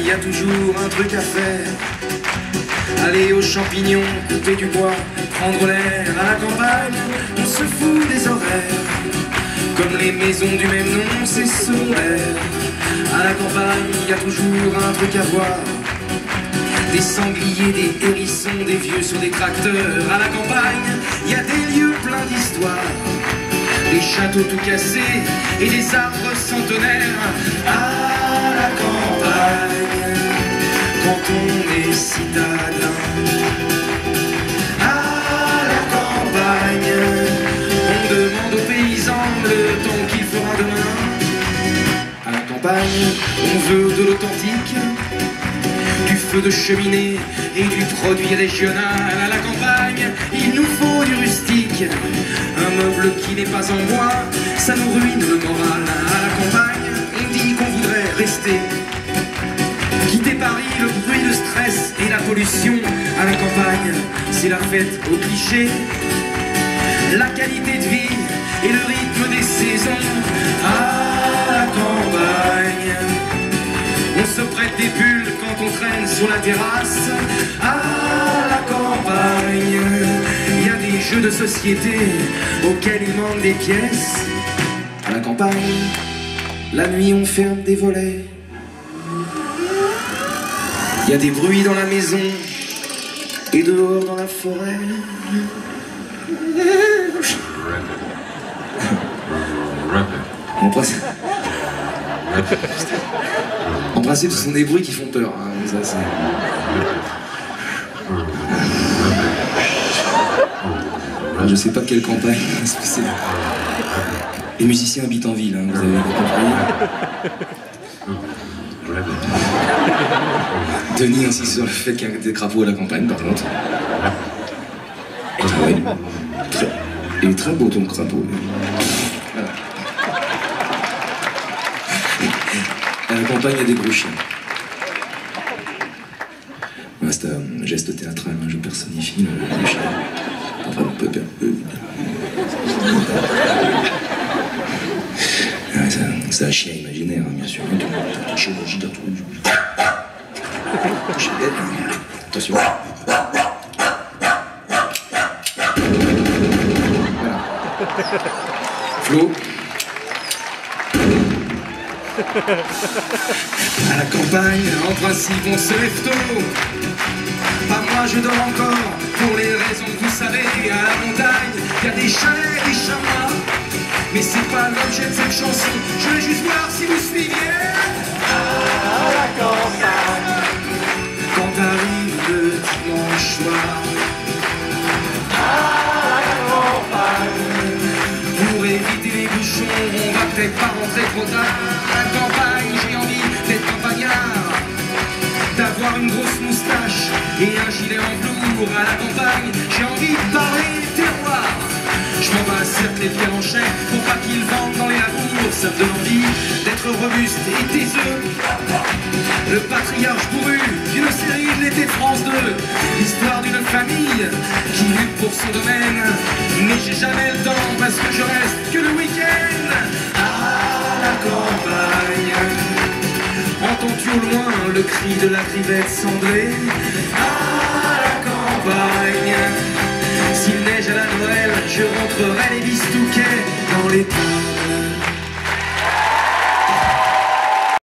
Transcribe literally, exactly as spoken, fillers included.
y a toujours un truc à faire. Aller aux champignons, couper du bois, prendre l'air. À la campagne, on se fout des horaires. Comme les maisons du même nom, c'est secondaire. À la campagne, il y a toujours un truc à voir. Des sangliers, des hérissons, des vieux sur des tracteurs. À la campagne, il y a des lieux pleins d'histoire. Des châteaux tout cassés et des arbres centenaires. À la campagne, quand on est citadin. À la campagne, on demande aux paysans le temps qu'il fera demain. À la campagne, on veut de l'authentique, du feu de cheminée et du produit régional. À la campagne, il nous faut du rustique, un meuble qui n'est pas en bois, ça nous ruine le moral. À la campagne, on dit qu'on voudrait rester, quitter Paris, le bruit, le stress et la pollution. À la campagne, c'est la fête au cliché, la qualité de vie et le rythme des saisons. À la campagne, on se prête des bulles quand on traîne sur la terrasse. À la campagne, il y a des jeux de société auxquels il manque des pièces. À la campagne, la nuit on ferme des volets. Il y a des bruits dans la maison et dehors dans la forêt. En principe, en principe, ce sont des bruits qui font peur. Hein. Ça, c'est... Je sais pas quelle campagne. Les musiciens habitent en ville, hein, vous avez compris. Denis insiste sur le fait qu'il y a des crapauds à la campagne, par contre. Ouais. Très... Il est très beau ton crapaud. Voilà. À la campagne, il y a des gros chiens. Ouais, c'est un geste théâtral, hein, je personnifie le, le chien. Pas vraiment peu peur. Ouais, c'est un chien imaginaire, hein, bien sûr. Attention. Voilà. Flo. À la campagne, en principe, on se lève tôt. Pas moi, je dors encore, pour les raisons que vous savez. À la montagne, il y a des chalets, des chamois. Mais c'est pas l'objet de cette chanson. Je vais juste voir si vous suiviez. À la campagne, quand arrive le dimanche soir. À la campagne, pour éviter les bouchons, on va peut-être pas rentrer trop tard. À la campagne, j'ai envie d'être campagnard, d'avoir une grosse moustache et un gilet en velours. À la campagne, j'ai envie de parler terroir. Je m'en bats certes les pieds en chair pour pas qu'ils vendent dans les labours. Ça me donne envie d'être robuste et taiseux, le patriarche bourru d'une série de l'été France deux. L'histoire d'une famille qui lutte pour son domaine. Mais j'ai jamais le temps parce que je reste que le week-end. À la campagne, entends-tu au loin le cri de la grivette cendrée? À la campagne, s'il neige à la Noël, je rentrerai les bistouquets dans les tables.